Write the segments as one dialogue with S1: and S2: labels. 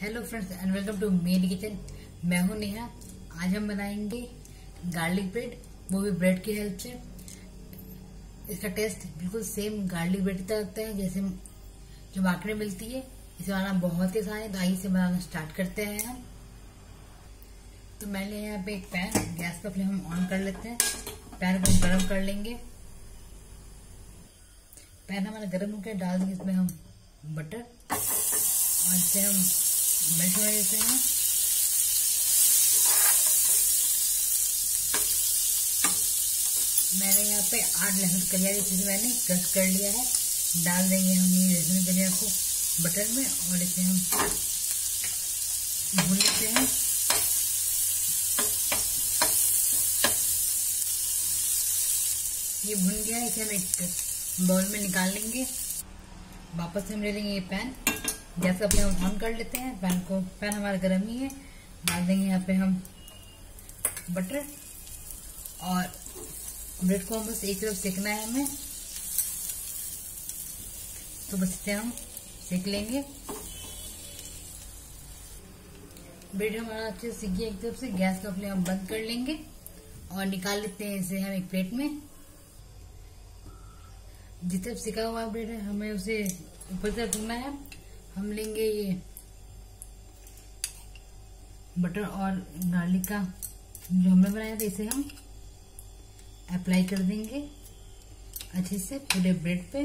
S1: Hello friends and welcome to मेरी kitchen. मैं हूं नेहा। आज हम बनाएंगे गार्लिक ब्रेड, वो भी ब्रेड की हेल्प से। इसका टेस्ट बिल्कुल सेम गार्लिक ब्रेड की तरह लगता है जैसे जो मार्केट में मिलती है। इसे बनाना बहुत ही आसान है, तो आइए इसे बनाना स्टार्ट करते हैं हम। तो मैंने यहाँ पे एक पैन, गैस का फ्लेम हम ऑन कर लेते हैं। पैन को गर्म कर लेंगे। पैन हमारा गर्म होकर डाल देंगे इसमें हम बटर और इसे हम मेल्ट होने देते हैं। मैंने यहाँ पे 8 लहसुन कलियां जिसे मैंने क्रश कर लिया है, डाल देंगे हम ये लहसुन कलियां को बटर में और इसे हम भून लेते हैं। ये भुन गया है, इसे हम एक बाउल में निकाल लेंगे। वापस से हम ले लेंगे ये पैन, गैस का फ्लेम ऑन कर लेते हैं। पैन हमारा गर्म ही है। डाल देंगे यहाँ पे हम बटर और ब्रेड को हम बस एक तरफ सेकना है हमें, तो बस इसे हम सेक लेंगे। ब्रेड हमारा अच्छे से सीख गया एक तरफ से। गैस का फ्लेम बंद कर लेंगे और निकाल लेते हैं इसे हम एक प्लेट में। जिस तरफ सिका हुआ ब्रेड है हमें उसे ऊपर तरफ रखना है। हम लेंगे ये बटर और गार्लिक का जो हमने बनाया था, इसे हम अप्लाई कर देंगे अच्छे से पूरे ब्रेड पे।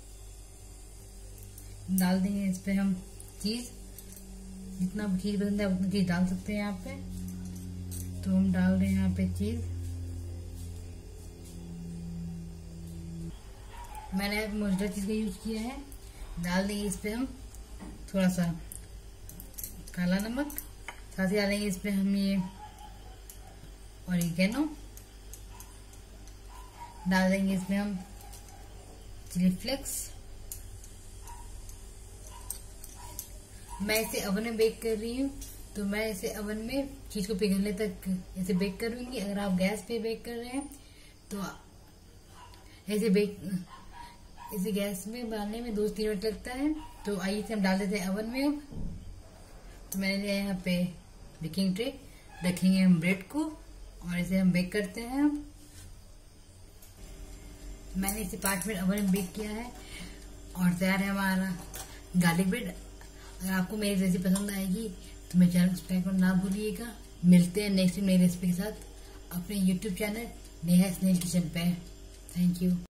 S1: डाल देंगे इस पे हम चीज, जितना चीज पसंद है उतना चीज डाल सकते हैं यहाँ पे। तो हम डाल रहे हैं यहाँ पे चीज। मैंने मोज़रेला चीज का यूज किया है। डाल देंगे इस पे हम थोड़ा सा काला नमक, साथ ही डालेंगे इस पे हम ये ऑरिगेनो, डाल देंगे इसमें हम चिली फ्लेक्स। मैं इसे ओवन में बेक कर रही हूँ, तो मैं इसे ओवन में चीज को पिघलने तक इसे बेक करूंगी। अगर आप गैस पे बेक कर रहे हैं तो इसे गैस में बनाने में 2 से 3 मिनट लगता है। तो आइए इसे हम डाल देते हैं ओवन में अब। तो मैंने लिया यहाँ पे बेकिंग ट्रे, रखेंगे हम ब्रेड को और इसे हम बेक करते हैं। मैंने इसे 5 मिनट ओवन में बेक किया है और तैयार है हमारा गार्लिक ब्रेड। अगर आपको मेरी रेसिपी पसंद आएगी तो मेरे चैनल को सब्सक्राइब करना ना भूलिएगा। मिलते हैं नेक्स्ट नई रेसिपी के साथ अपने यूट्यूब चैनल नेहा स्नेल किचन पे। Thank you.